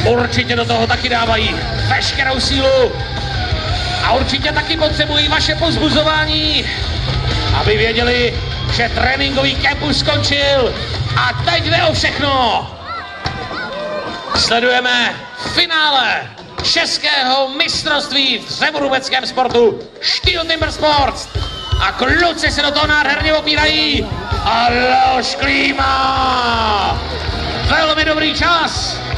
určitě do toho taky dávají veškerou sílu a určitě taky potřebují vaše povzbuzování, aby věděli, že tréninkový kemp už skončil a teď jde o všechno. Sledujeme finále českého mistrovství v dřevorubeckém sportu Steel Timber Sports a kluci se do toho nádherně opírají a Leoš Klíma. Velmi dobrý čas.